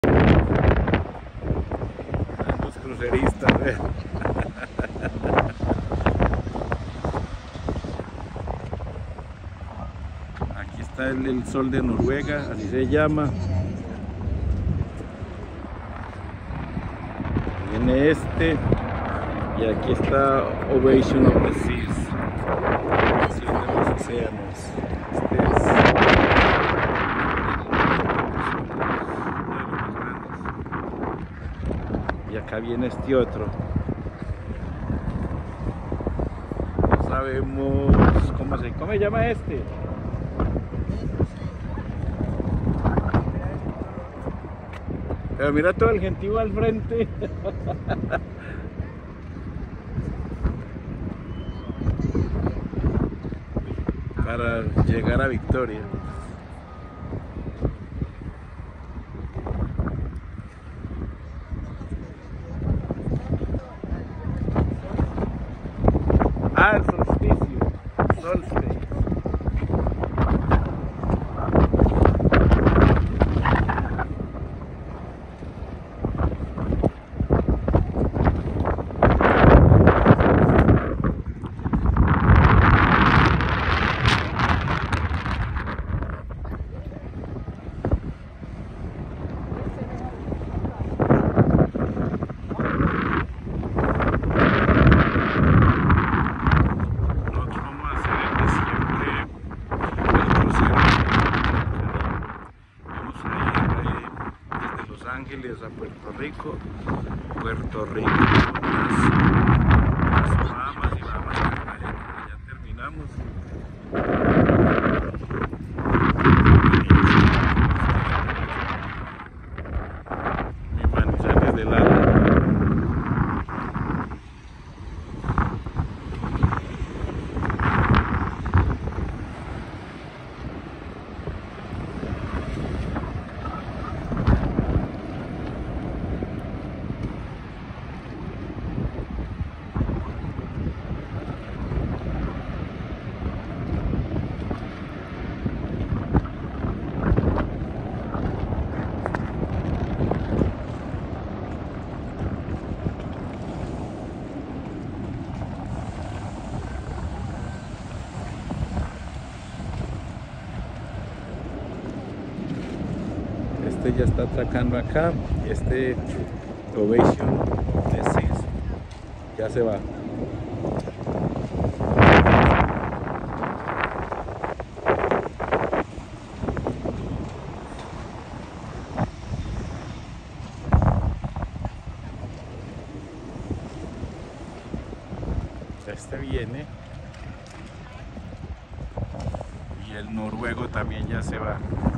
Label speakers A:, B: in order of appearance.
A: Los cruceristas, Aquí está el sol de Noruega, así se llama. Viene este, y aquí está Ovation of the Seas, visión de los océanos. Este es de los más grandes. Y acá viene este otro. No sabemos cómo se llama este. Pero mira todo el gentío al frente. Para llegar a Victoria. Ah, el solsticio. Solstice. Ángeles a Puerto Rico, las Bahamas y Bahamas, ya terminamos. Y Manizales del Alma. Este ya está atracando acá, este Ovation of the Seas ya se va. Este viene y el noruego también ya se va.